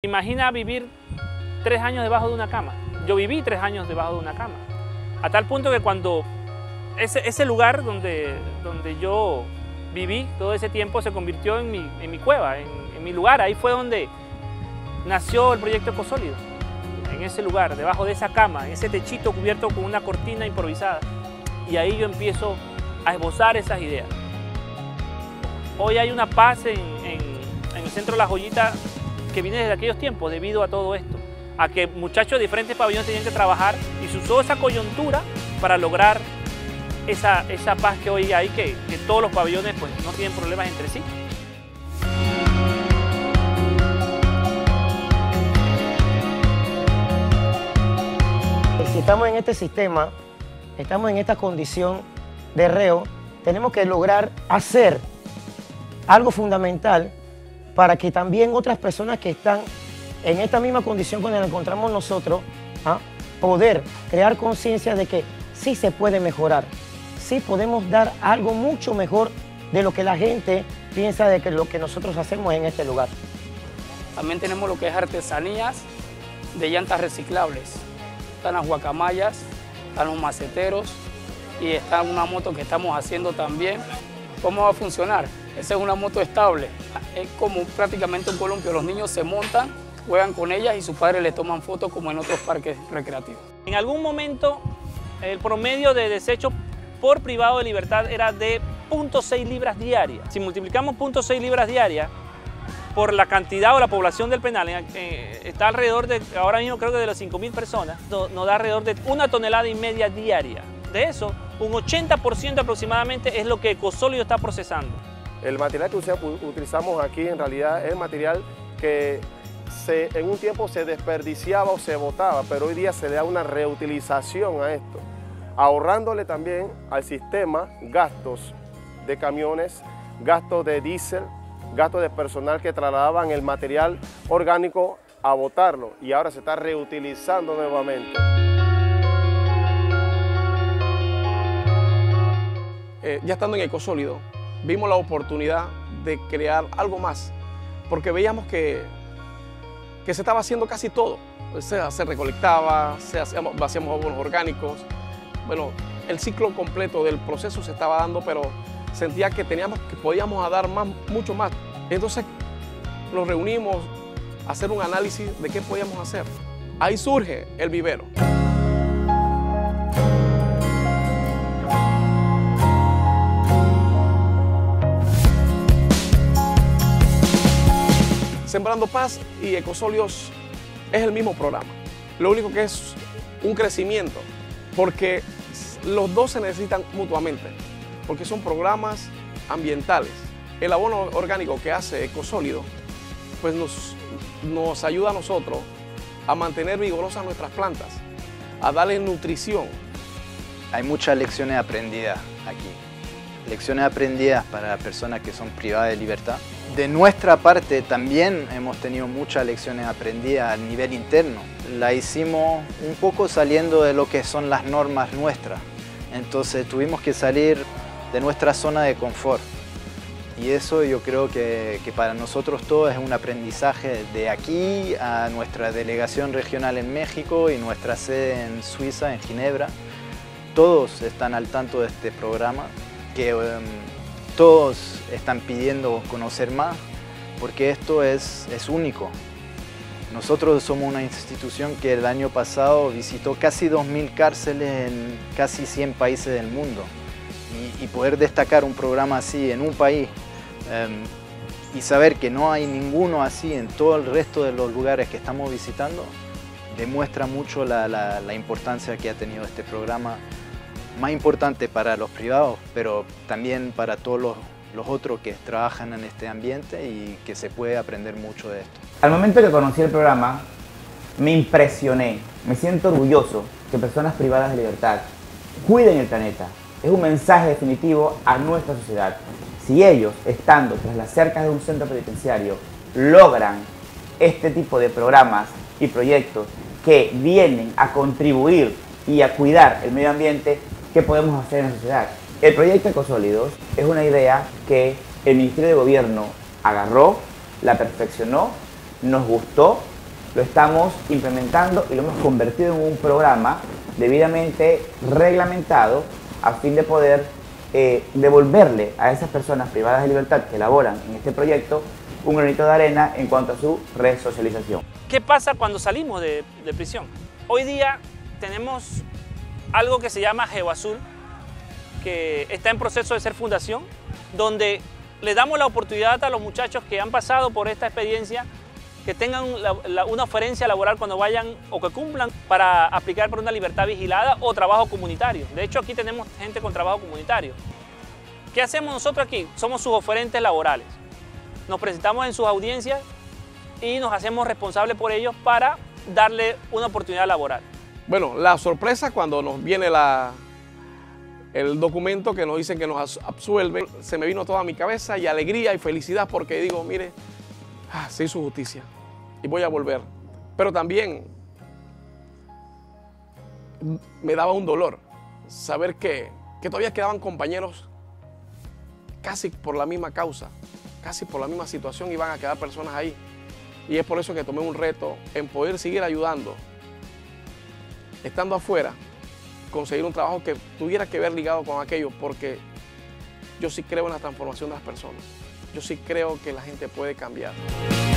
Imagina vivir 3 años debajo de una cama. Yo viví 3 años debajo de una cama. A tal punto que cuando ese lugar donde yo viví todo ese tiempo se convirtió en mi cueva, en mi lugar. Ahí fue donde nació el proyecto Ecosólido. En ese lugar, debajo de esa cama, en ese techito cubierto con una cortina improvisada. Y ahí yo empiezo a esbozar esas ideas. Hoy hay una paz en el centro de La Joyita que viene desde aquellos tiempos debido a todo esto. A que muchachos de diferentes pabellones tenían que trabajar y se usó esa coyuntura para lograr esa paz que hoy hay, que todos los pabellones pues, no tienen problemas entre sí. Si estamos en este sistema, estamos en esta condición de reo, tenemos que lograr hacer algo fundamental para que también otras personas que están en esta misma condición cuando nos encontramos nosotros, poder crear conciencia de que sí se puede mejorar, sí podemos dar algo mucho mejor de lo que la gente piensa de que lo que nosotros hacemos en este lugar. También tenemos lo que es artesanías de llantas reciclables. Están las guacamayas, están los maceteros y está una moto que estamos haciendo también. ¿Cómo va a funcionar? Esa es una moto estable. Es como prácticamente un columpio. Los niños se montan, juegan con ellas y sus padres le toman fotos como en otros parques recreativos. En algún momento el promedio de desecho por privado de libertad era de 0.6 libras diarias. Si multiplicamos 0.6 libras diarias por la cantidad o la población del penal, está alrededor de, ahora mismo creo que de las 5.000 personas, nos da alrededor de 1,5 toneladas diaria. De eso, un 80% aproximadamente es lo que Ecosólido está procesando. El material que utilizamos aquí en realidad es material que en un tiempo se desperdiciaba o se botaba, pero hoy día se le da una reutilización a esto, ahorrándole también al sistema gastos de camiones, gastos de diésel, gastos de personal que trasladaban el material orgánico a botarlo y ahora se está reutilizando nuevamente. Ya estando en Ecosólido, vimos la oportunidad de crear algo más, porque veíamos que se estaba haciendo casi todo. O sea, se recolectaba, hacíamos abonos orgánicos. Bueno, el ciclo completo del proceso se estaba dando, pero sentía que podíamos dar mucho más. Entonces nos reunimos a hacer un análisis de qué podíamos hacer. Ahí surge el vivero. Sembrando Paz y Ecosólidos es el mismo programa. Lo único que es un crecimiento, porque los dos se necesitan mutuamente, porque son programas ambientales. El abono orgánico que hace Ecosólido pues nos ayuda a nosotros a mantener vigorosas nuestras plantas, a darle nutrición. Hay muchas lecciones aprendidas aquí. Lecciones aprendidas para personas que son privadas de libertad. De nuestra parte también hemos tenido muchas lecciones aprendidas a nivel interno. La hicimos un poco saliendo de lo que son las normas nuestras. Entonces tuvimos que salir de nuestra zona de confort. Y eso yo creo que para nosotros todos es un aprendizaje de aquí a nuestra delegación regional en México y nuestra sede en Suiza, en Ginebra. Todos están al tanto de este programa, que todos están pidiendo conocer más, porque esto es único. Nosotros somos una institución que el año pasado visitó casi 2.000 cárceles en casi 100 países del mundo. Y poder destacar un programa así en un país y saber que no hay ninguno así en todo el resto de los lugares que estamos visitando, demuestra mucho la importancia que ha tenido este programa, más importante para los privados, pero también para todos los otros que trabajan en este ambiente y que se puede aprender mucho de esto. Al momento que conocí el programa, me impresioné, me siento orgulloso que personas privadas de libertad cuiden el planeta. Es un mensaje definitivo a nuestra sociedad. Si ellos, estando tras las cercas de un centro penitenciario, logran este tipo de programas y proyectos que vienen a contribuir y a cuidar el medio ambiente, ¿qué podemos hacer en la sociedad? El proyecto Ecosólidos es una idea que el Ministerio de Gobierno agarró, la perfeccionó, nos gustó lo estamos implementando y lo hemos convertido en un programa debidamente reglamentado a fin de poder devolverle a esas personas privadas de libertad que laboran en este proyecto un granito de arena en cuanto a su resocialización. ¿Qué pasa cuando salimos de prisión? Hoy día tenemos algo que se llama GeoAzul, que está en proceso de ser fundación, donde le damos la oportunidad a los muchachos que han pasado por esta experiencia que tengan una oferencia laboral cuando vayan o que cumplan para aplicar por una libertad vigilada o trabajo comunitario. De hecho, aquí tenemos gente con trabajo comunitario. ¿Qué hacemos nosotros aquí? Somos sus oferentes laborales. Nos presentamos en sus audiencias y nos hacemos responsables por ellos para darle una oportunidad laboral. Bueno, la sorpresa cuando nos viene el documento que nos dicen que nos absuelven, se me vino toda mi cabeza y alegría y felicidad porque digo, mire, se hizo justicia y voy a volver. Pero también me daba un dolor saber que todavía quedaban compañeros casi por la misma causa, casi por la misma situación, iban a quedar personas ahí. Y es por eso que tomé un reto en poder seguir ayudando, estando afuera, conseguir un trabajo que tuviera que ver ligado con aquello, porque yo sí creo en la transformación de las personas. Yo sí creo que la gente puede cambiar.